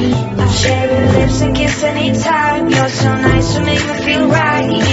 Share your lips and kiss anytime. You're so nice to make me feel right.